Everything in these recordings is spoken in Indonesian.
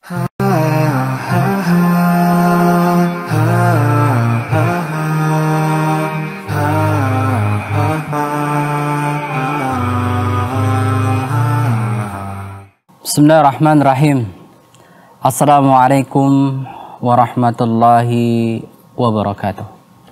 Bismillahirrahmanirrahim. Assalamualaikum warahmatullahi wabarakatuh.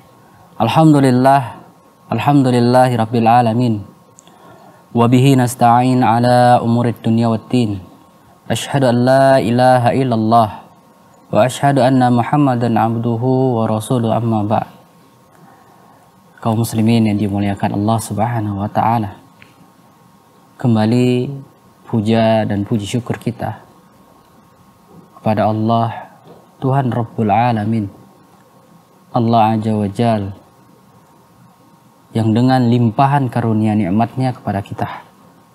Alhamdulillahi rabbil alamin. Wabihi nasta'in ala umurid dunya waddin. Ashhadu an la ilaha illallah wa ashhadu anna Muhammadan abduhu wa rasuluhu, amma ba'd. Kaum muslimin yang dimuliakan Allah Subhanahu wa taala. Kembali puja dan puji syukur kita kepada Allah, Tuhan Rabbul Alamin, Allah Azza wa Jal, yang dengan limpahan karunia nikmatnya kepada kita,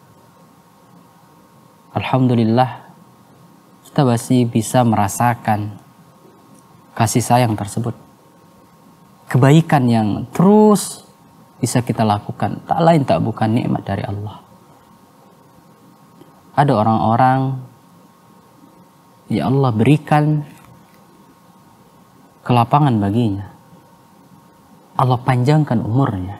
alhamdulillah, kita masih bisa merasakan kasih sayang tersebut. Kebaikan yang terus bisa kita lakukan, tak lain tak bukan nikmat dari Allah. Ada orang-orang ya Allah berikan kelapangan baginya, Allah panjangkan umurnya,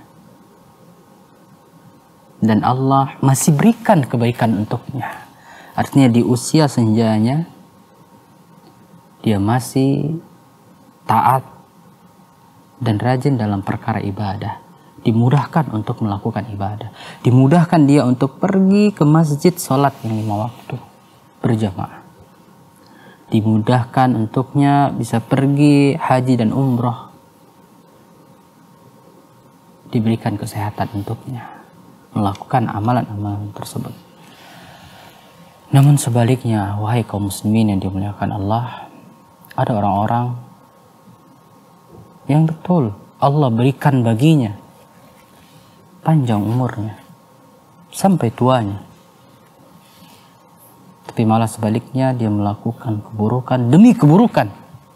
dan Allah masih berikan kebaikan untuknya. Artinya di usia senjanya dia masih taat dan rajin dalam perkara ibadah. Dimudahkan untuk melakukan ibadah, dimudahkan dia untuk pergi ke masjid sholat yang 5 waktu berjamaah, dimudahkan untuknya bisa pergi haji dan umroh, diberikan kesehatan untuknya melakukan amalan-amalan tersebut. Namun sebaliknya, wahai kaum muslimin yang dimuliakan Allah, ada orang-orang yang betul Allah berikan baginya panjang umurnya sampai tuanya, tapi malah sebaliknya dia melakukan keburukan demi keburukan,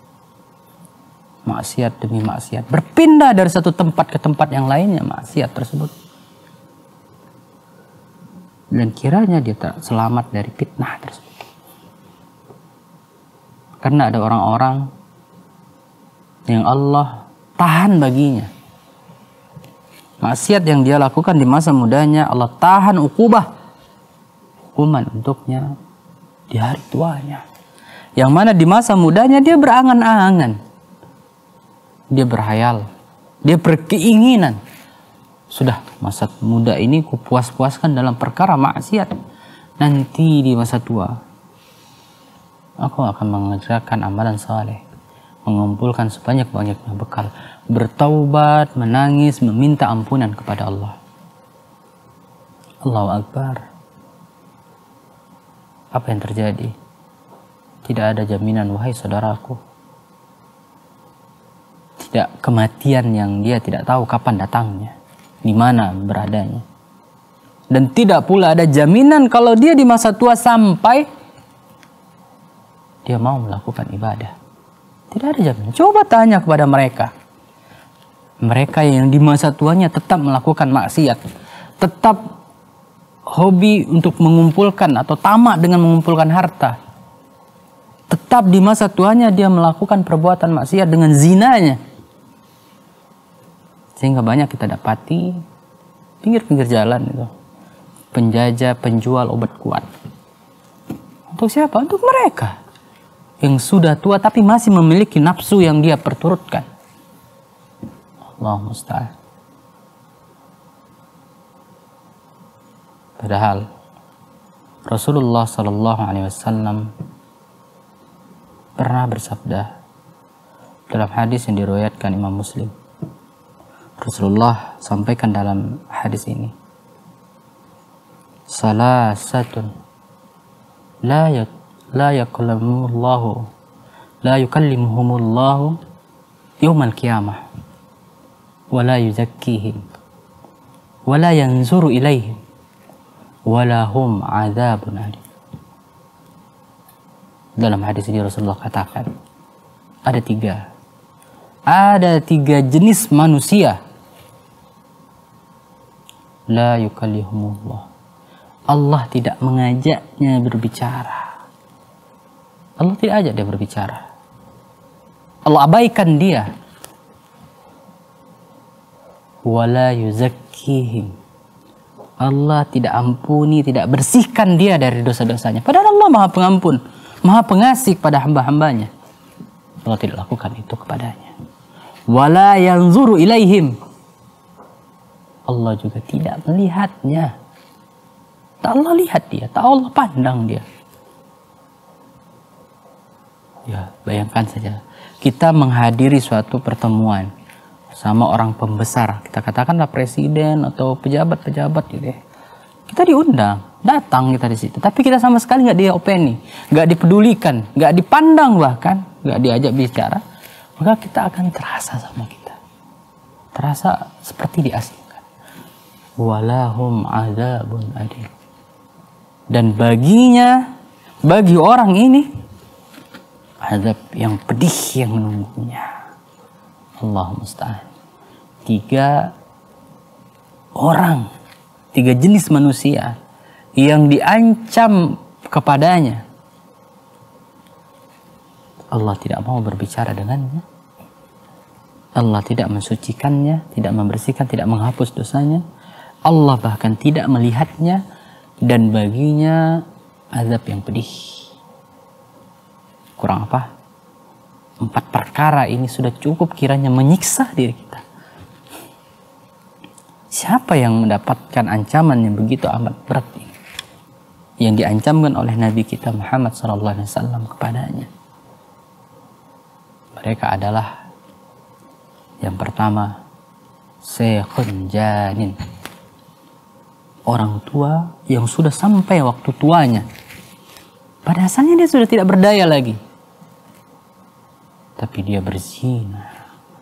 maksiat demi maksiat, berpindah dari satu tempat ke tempat yang lainnya maksiat tersebut, dan kiranya dia tak selamat dari fitnah tersebut. Karena ada orang-orang yang Allah tahan baginya maksiat yang dia lakukan di masa mudanya, Allah tahan hukuman untuknya di hari tuanya. Yang mana di masa mudanya dia berangan-angan, dia berhayal, dia berkeinginan, sudah masa muda ini ku puas-puaskan dalam perkara maksiat, nanti di masa tua aku akan mengerjakan amalan saleh, mengumpulkan sebanyak-banyaknya bekal, bertaubat, menangis, meminta ampunan kepada Allah. Allahu Akbar. Apa yang terjadi? Tidak ada jaminan, wahai saudaraku. Tidak kematian yang dia tidak tahu kapan datangnya, di mana beradanya. Dan tidak pula ada jaminan kalau dia di masa tua sampai dia mau melakukan ibadah. Tidak ada jaminan. Coba tanya kepada mereka. Mereka yang di masa tuanya tetap melakukan maksiat, tetap hobi untuk mengumpulkan atau tamak dengan mengumpulkan harta, tetap di masa tuanya dia melakukan perbuatan maksiat dengan zinanya. Sehingga banyak kita dapati pinggir-pinggir jalan itu penjajah, penjual obat kuat. Untuk siapa? Untuk mereka yang sudah tua tapi masih memiliki nafsu yang dia perturutkan. Allah musta'an. Padahal Rasulullah Sallallahu Alaihi Wasallam pernah bersabda dalam hadis yang diriwayatkan Imam Muslim. Rasulullah sampaikan dalam hadis ini, salasatun la yukallimuhumullahu yawmal qiyamah wala yuzakkihim wala yanzuru ilaihim wala hum adzabun alim. Dalam hadis ini Rasulullah katakan ada tiga jenis manusia, la yukallihumullah, Allah tidak mengajaknya berbicara, Allah tidak ajak dia berbicara. Allah abaikan dia. Wala yuzakkihim. Allah tidak ampuni, tidak bersihkan dia dari dosa-dosanya. Padahal Allah Maha Pengampun, Maha Pengasih pada hamba-hambanya. Allah tidak lakukan itu kepadanya. Wala yanzuru ilaihim. Allah juga tidak melihatnya. Tak Allah lihat dia, tak Allah pandang dia. Ya, bayangkan saja. Kita menghadiri suatu pertemuan sama orang pembesar. Kita katakanlah presiden atau pejabat-pejabat gitu ya. Kita diundang, datang kita di situ. Tapi kita sama sekali nggak diopeni, nggak dipedulikan, nggak dipandang bahkan, nggak diajak bicara. Maka kita akan terasa sama kita. Terasa seperti diasingkan. Walahum adzabun adim. Dan baginya, bagi orang ini, azab yang pedih yang menunggunya. Allah musta'an. 3 orang, 3 jenis manusia yang diancam kepadanya. Allah tidak mau berbicara dengannya. Allah tidak mensucikannya, tidak membersihkan, tidak menghapus dosanya. Allah bahkan tidak melihatnya, dan baginya azab yang pedih. Kurang apa? 4 perkara ini sudah cukup kiranya menyiksa diri kita. Siapa yang mendapatkan ancaman yang begitu amat berat ini? Yang diancamkan oleh Nabi kita Muhammad SAW kepadanya. Mereka adalah yang pertama, syekhun janin. Orang tua yang sudah sampai waktu tuanya. Pada asalnya dia sudah tidak berdaya lagi. Tapi dia berzina.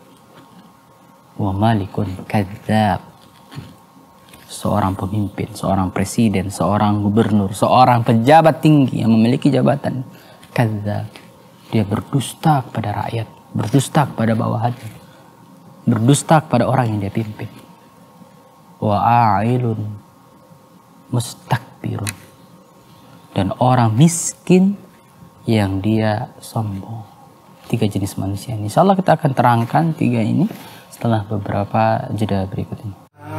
Wa malikun kadzab. Seorang pemimpin, seorang presiden, seorang gubernur, seorang pejabat tinggi yang memiliki jabatan. Kadzab. Dia berdusta kepada rakyat, berdusta kepada bawahannya, berdusta kepada orang yang dia pimpin. Wa a'ilun mustakbirun. Dan orang miskin yang dia sombong. 3 jenis manusia ini. Insya Allah kita akan terangkan 3 ini setelah beberapa jeda berikut ini.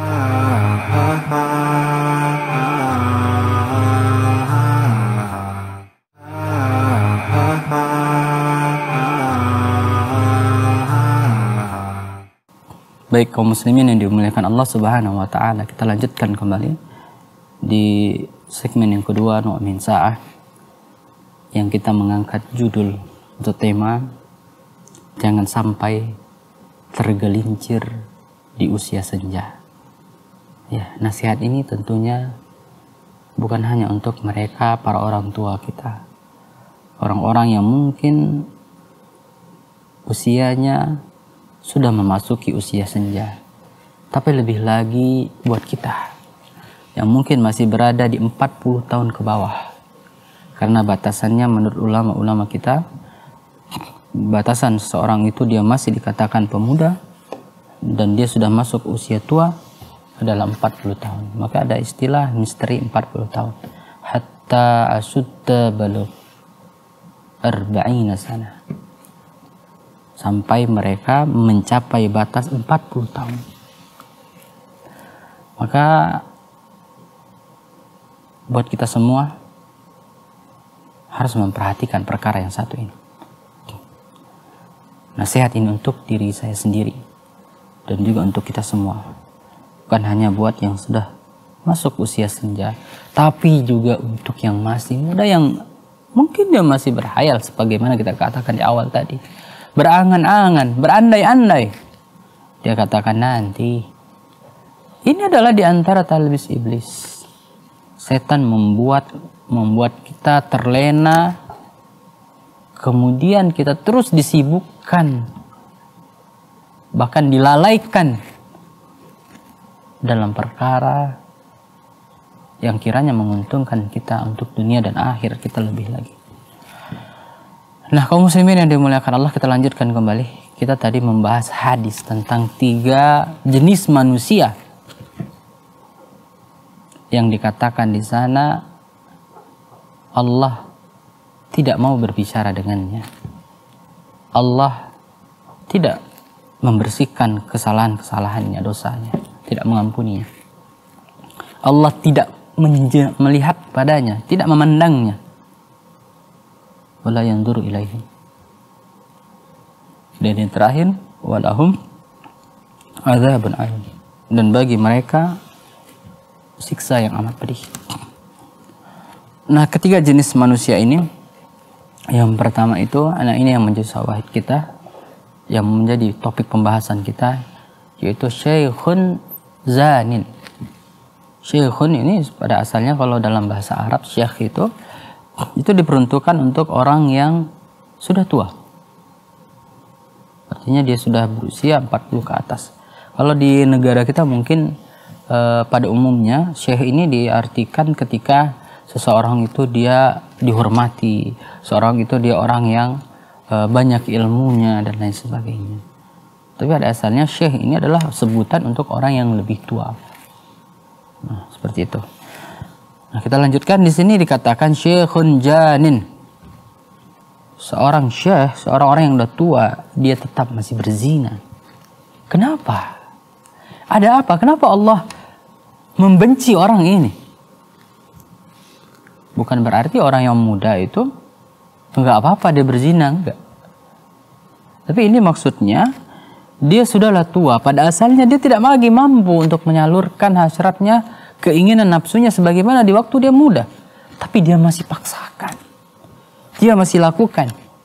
Baik kaum muslimin yang dimuliakan Allah Subhanahu wa taala, kita lanjutkan kembali di segmen yang kedua Nu'min Sa'ah, yang kita mengangkat judul atau tema jangan sampai tergelincir di usia senja. Ya, nasihat ini tentunya bukan hanya untuk mereka, para orang tua kita, orang-orang yang mungkin usianya sudah memasuki usia senja, tapi lebih lagi buat kita yang mungkin masih berada di 40 tahun ke bawah. Karena batasannya menurut ulama-ulama kita, batasan seseorang itu dia masih dikatakan pemuda dan dia sudah masuk usia tua adalah 40 tahun. Maka ada istilah misteri 40 tahun. Hatta asudda balugh 40 sana. Sampai mereka mencapai batas 40 tahun. Maka buat kita semua harus memperhatikan perkara yang satu ini. Nasihat ini untuk diri saya sendiri dan juga untuk kita semua. Bukan hanya buat yang sudah masuk usia senja, tapi juga untuk yang masih muda, yang mungkin dia masih berhayal sebagaimana kita katakan di awal tadi. Berangan-angan, berandai-andai. Dia katakan nanti. Ini adalah di antara talbis iblis. Setan membuat kita terlena, kemudian kita terus disibukkan, bahkan dilalaikan dalam perkara yang kiranya menguntungkan kita untuk dunia dan akhir kita lebih lagi. Nah, kaum muslimin yang dimuliakan Allah, kita lanjutkan kembali. Kita tadi membahas hadis tentang 3 jenis manusia yang dikatakan di sana Allah tidak mau berbicara dengannya. Allah tidak membersihkan kesalahan-kesalahannya, dosanya, tidak mengampuninya. Allah tidak melihat padanya, tidak memandangnya. Wala yanzuru ilaihim. Dan yang terakhir, walahum adzabun alim. Dan bagi mereka siksa yang amat pedih. Nah, ketiga jenis manusia ini, yang pertama itu, anak ini yang menjadi syawahid kita, yang menjadi topik pembahasan kita, yaitu syekhun zanin. Syekhun ini pada asalnya kalau dalam bahasa Arab, syekh itu diperuntukkan untuk orang yang sudah tua. Artinya dia sudah berusia 40 ke atas. Kalau di negara kita mungkin pada umumnya syekh ini diartikan ketika seseorang itu dia dihormati, seorang itu dia orang yang banyak ilmunya dan lain sebagainya. Tapi pada asalnya syekh ini adalah sebutan untuk orang yang lebih tua. Nah, seperti itu. Nah, kita lanjutkan di sini dikatakan syekhun janin. Seorang syekh, seorang orang yang udah tua, dia tetap masih berzina. Kenapa? Ada apa? Kenapa Allah membenci orang ini? Bukan berarti orang yang muda itu enggak apa-apa dia berzina, enggak. Tapi ini maksudnya dia sudahlah tua. Pada asalnya dia tidak lagi mampu untuk menyalurkan hasratnya, keinginan nafsunya sebagaimana di waktu dia muda. Tapi dia masih paksakan. Dia masih lakukan.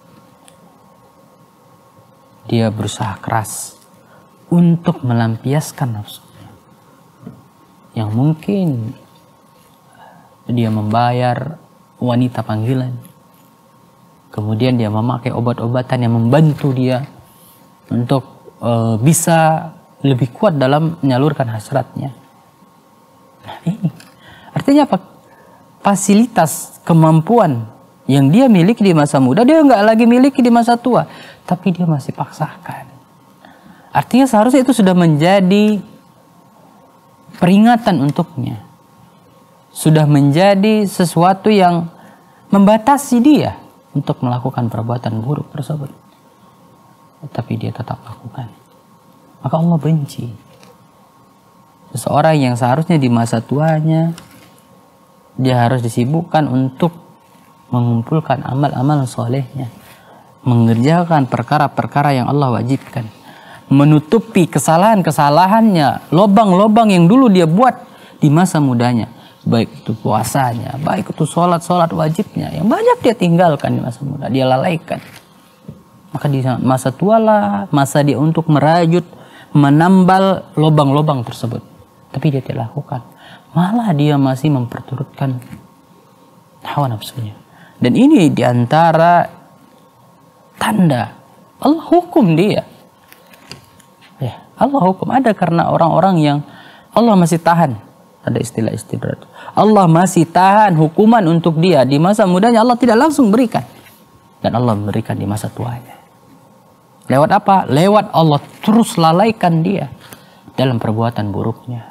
Dia berusaha keras untuk melampiaskan nafsunya. Yang mungkin dia membayar wanita panggilan. Kemudian dia memakai obat-obatan yang membantu dia untuk bisa lebih kuat dalam menyalurkan hasratnya. Nah, ini artinya apa? Fasilitas, kemampuan yang dia miliki di masa muda, dia nggak lagi miliki di masa tua, tapi dia masih paksakan. Artinya seharusnya itu sudah menjadi peringatan untuknya, sudah menjadi sesuatu yang membatasi dia untuk melakukan perbuatan buruk tersebut. Tapi dia tetap lakukan. Maka Allah benci. Seseorang yang seharusnya di masa tuanya dia harus disibukkan untuk mengumpulkan amal-amal solehnya, mengerjakan perkara-perkara yang Allah wajibkan, menutupi kesalahan-kesalahannya, lobang-lobang yang dulu dia buat di masa mudanya, baik itu puasanya, baik itu sholat wajibnya yang banyak dia tinggalkan di masa muda, dia lalaikan. Maka di masa tua lah masa dia untuk merajut, menambal lobang-lobang tersebut. Tapi dia tidak lakukan. Malah dia masih memperturutkan hawa nafsunya. Dan ini diantara tanda Allah hukum dia. Ya, Allah hukum. Ada karena orang-orang yang Allah masih tahan. Ada istilah istidrat. Allah masih tahan hukuman untuk dia. Di masa mudanya Allah tidak langsung berikan. Dan Allah memberikan di masa tuanya. Lewat apa? Lewat Allah terus lalaikan dia dalam perbuatan buruknya.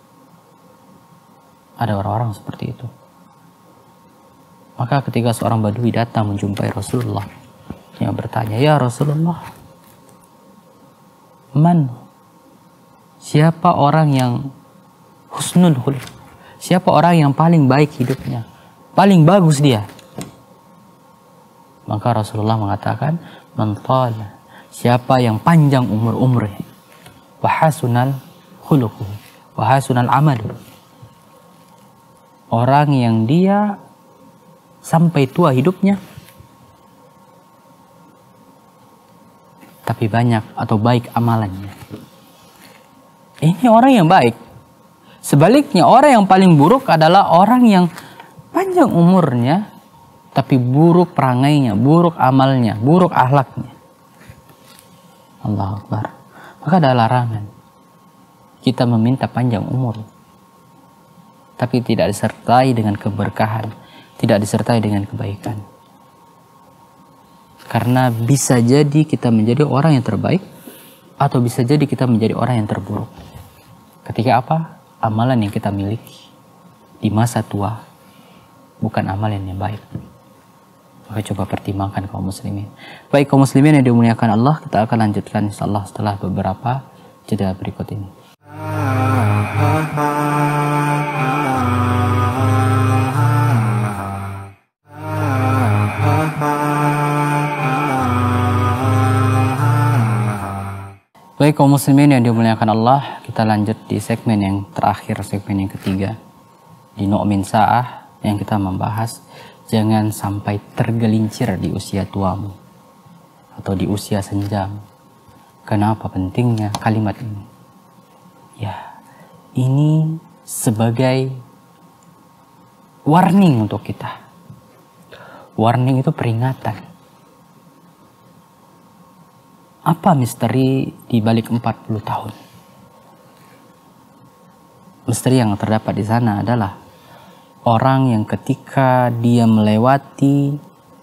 Ada orang-orang seperti itu. Maka ketika seorang badui datang menjumpai Rasulullah, yang bertanya, "Ya Rasulullah, siapa orang yang husnul khuluq? Siapa orang yang paling baik hidupnya? Paling bagus dia?" Maka Rasulullah mengatakan, "Man tala." Siapa yang panjang umurnya, wa hasunal khuluquh, wa hasunal amal. Orang yang dia sampai tua hidupnya tapi banyak atau baik amalannya. Ini orang yang baik. Sebaliknya orang yang paling buruk adalah orang yang panjang umurnya tapi buruk perangainya, buruk amalnya, buruk akhlaknya. Allahu Akbar. Maka ada larangan kita meminta panjang umur, tapi tidak disertai dengan keberkahan, tidak disertai dengan kebaikan. Karena bisa jadi kita menjadi orang yang terbaik, atau bisa jadi kita menjadi orang yang terburuk. Ketika apa? Amalan yang kita miliki di masa tua bukan amalan yang baik. Maka coba pertimbangkan kaum muslimin. Baik kaum muslimin yang dimuliakan Allah, kita akan lanjutkan insyaallah setelah beberapa jeda berikut ini. Baik kaum muslimin yang dimuliakan Allah, kita lanjut di segmen yang terakhir, segmen yang ketiga di Nu'min Sa'ah, yang kita membahas jangan sampai tergelincir di usia tuamu atau di usia senjamu. Kenapa pentingnya kalimat ini? Ya, ini sebagai warning untuk kita. Warning itu peringatan. Apa misteri di balik 40 tahun? Misteri yang terdapat di sana adalah orang yang ketika dia melewati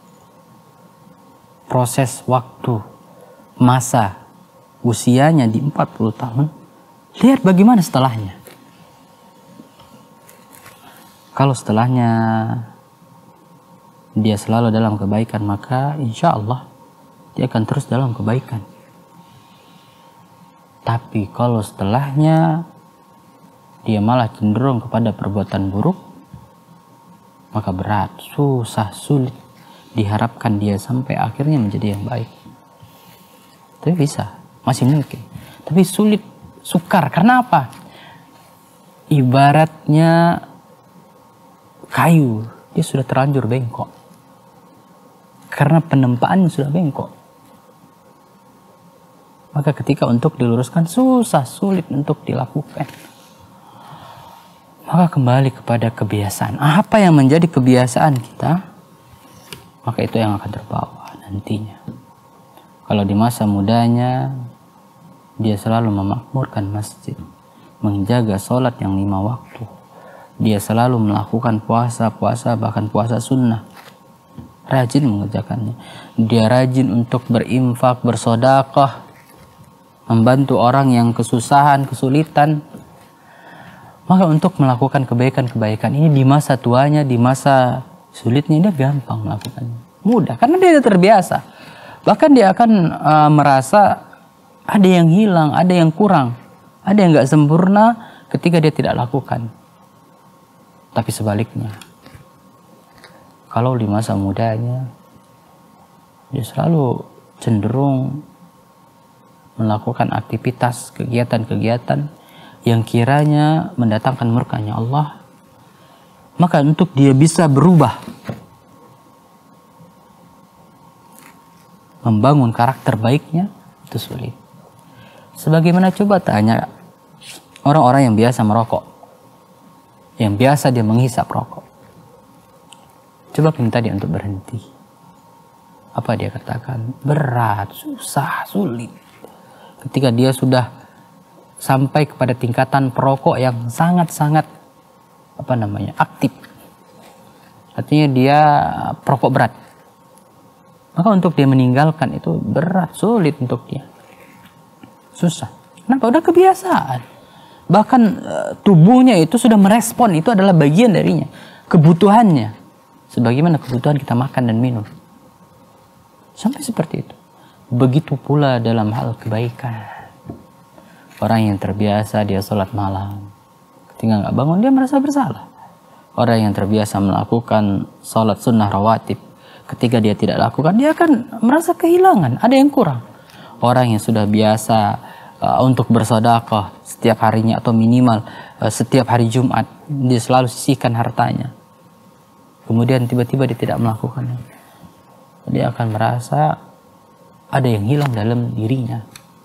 proses waktu, masa usianya di 40 tahun, lihat bagaimana setelahnya. Kalau setelahnya dia selalu dalam kebaikan, maka insya Allah dia akan terus dalam kebaikan. Tapi kalau setelahnya dia malah cenderung kepada perbuatan buruk, maka berat, susah, sulit diharapkan dia sampai akhirnya menjadi yang baik. Tapi bisa, masih mungkin. Tapi sulit, sukar. Karena apa? Ibaratnya kayu, dia sudah terlanjur bengkok. Karena penempaannya sudah bengkok. Maka ketika untuk diluruskan susah, sulit untuk dilakukan. Maka kembali kepada kebiasaan. Apa yang menjadi kebiasaan kita, maka itu yang akan terbawa nantinya. Kalau di masa mudanya dia selalu memakmurkan masjid, menjaga sholat yang 5 waktu, dia selalu melakukan puasa, bahkan puasa sunnah, rajin mengerjakannya. Dia rajin untuk berinfak, bersedekah, membantu orang yang kesusahan, kesulitan. Maka untuk melakukan kebaikan-kebaikan ini di masa tuanya, di masa sulitnya, dia gampang melakukannya. Mudah, karena dia sudah terbiasa. Bahkan dia akan merasa ada yang hilang, ada yang kurang, ada yang gak sempurna ketika dia tidak lakukan. Tapi sebaliknya, kalau di masa mudanya, dia selalu cenderung melakukan aktivitas, kegiatan-kegiatan yang kiranya mendatangkan murkanya Allah. Maka untuk dia bisa berubah, membangun karakter baiknya, itu sulit. Sebagaimana coba tanya orang-orang yang biasa merokok, yang biasa dia menghisap rokok. Coba minta dia untuk berhenti. Apa dia katakan? Berat, susah, sulit. Ketika dia sudah sampai kepada tingkatan perokok yang sangat-sangat aktif. Artinya dia perokok berat. Maka untuk dia meninggalkan itu berat, sulit untuk dia. Susah. Kenapa? Udah kebiasaan. Bahkan tubuhnya itu sudah merespon, itu adalah bagian darinya. Kebutuhannya. Sebagaimana kebutuhan kita makan dan minum. Sampai seperti itu. Begitu pula dalam hal kebaikan. Orang yang terbiasa dia sholat malam, ketika nggak bangun dia merasa bersalah. Orang yang terbiasa melakukan sholat sunnah rawatib, ketika dia tidak lakukan, dia akan merasa kehilangan, ada yang kurang. Orang yang sudah biasa untuk bersedekah setiap harinya atau minimal setiap hari Jumat, dia selalu sisihkan hartanya. Kemudian tiba-tiba dia tidak melakukannya. Dia akan merasa ada yang hilang dalam dirinya.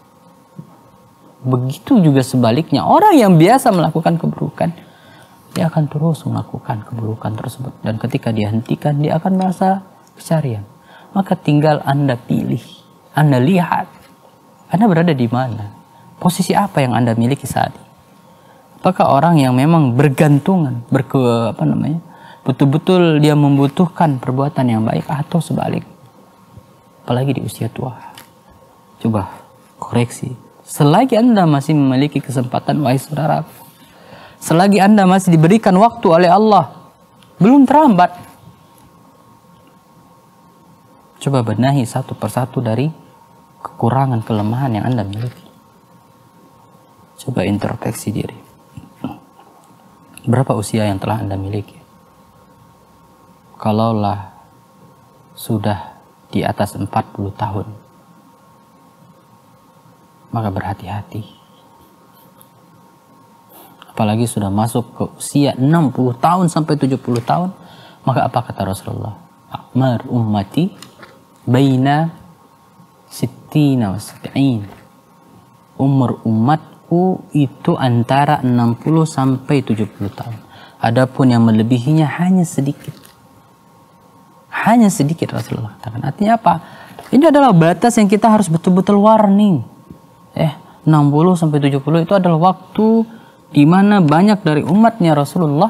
Begitu juga sebaliknya, orang yang biasa melakukan keburukan, dia akan terus melakukan keburukan tersebut. Dan ketika dia hentikan, dia akan merasa kesarian. Maka tinggal Anda pilih, Anda lihat, Anda berada di mana, posisi apa yang Anda miliki saat ini. Apakah orang yang memang bergantungan, betul-betul dia membutuhkan perbuatan yang baik, atau sebalik? Apalagi di usia tua. Coba koreksi. Selagi Anda masih memiliki kesempatan, wahai saudara, selagi Anda masih diberikan waktu oleh Allah, belum terlambat. Coba benahi satu persatu dari kekurangan, kelemahan yang Anda miliki. Coba introspeksi diri. Berapa usia yang telah Anda miliki? Kalaulah sudah di atas 40 tahun, maka berhati-hati. Apalagi sudah masuk ke usia 60 tahun sampai 70 tahun, maka apa kata Rasulullah? A'mar ummati baina sittina wa sab'in. Umur umatku itu antara 60 sampai 70 tahun. Adapun yang melebihinya hanya sedikit. Hanya sedikit, Rasulullah katakan. Artinya apa? Ini adalah batas yang kita harus betul-betul warning. 60 sampai 70 itu adalah waktu di mana banyak dari umatnya Rasulullah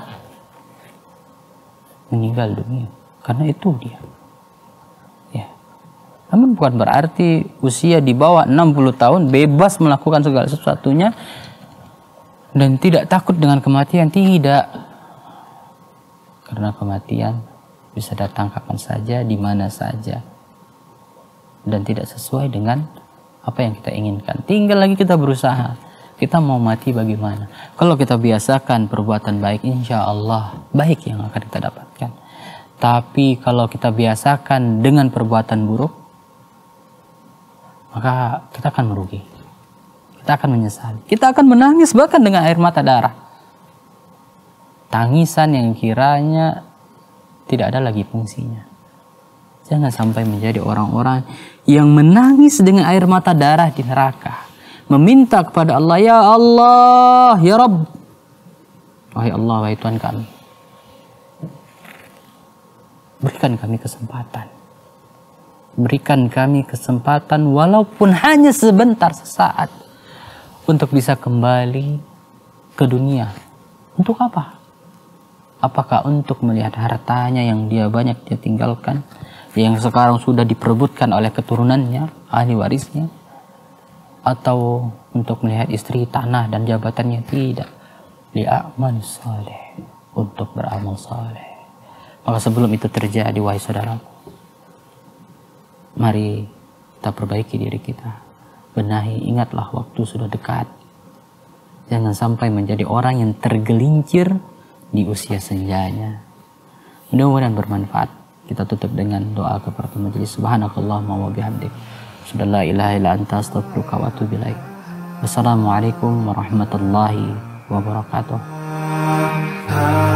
meninggal dunia. Karena itu dia. Ya. Namun bukan berarti usia di bawah 60 tahun bebas melakukan segala sesuatunya dan tidak takut dengan kematian. Tidak. Karena kematian bisa datang kapan saja, di mana saja. Dan tidak sesuai dengan apa yang kita inginkan. Tinggal lagi kita berusaha. Kita mau mati bagaimana? Kalau kita biasakan perbuatan baik, insya Allah baik yang akan kita dapatkan. Tapi kalau kita biasakan dengan perbuatan buruk, maka kita akan merugi. Kita akan menyesali. Kita akan menangis bahkan dengan air mata darah. Tangisan yang kiranya tidak ada lagi fungsinya. Jangan sampai menjadi orang-orang yang menangis dengan air mata darah di neraka. Meminta kepada Allah, ya Allah, ya Rabb. Wahai Allah, wahai Tuhan kami. Berikan kami kesempatan. Berikan kami kesempatan walaupun hanya sebentar, sesaat. Untuk bisa kembali ke dunia. Untuk apa? Apakah untuk melihat hartanya yang dia banyak dia tinggalkan, yang sekarang sudah diperebutkan oleh keturunannya, ahli warisnya, atau untuk melihat istri, tanah dan jabatannya? Tidak. Li'amal saleh, untuk beramal saleh. Maka sebelum itu terjadi, wahai saudaraku, mari kita perbaiki diri kita, benahi. Ingatlah waktu sudah dekat. Jangan sampai menjadi orang yang tergelincir di usia senjanya. Mudah-mudahan bermanfaat. Kita tutup dengan doa kepada majelis. Subhanakallahumma wa bihamdik, asyhadu an la ilaha illa anta, astaghfiruka wa atubu ilaik. Wassalamualaikum warahmatullahi wabarakatuh.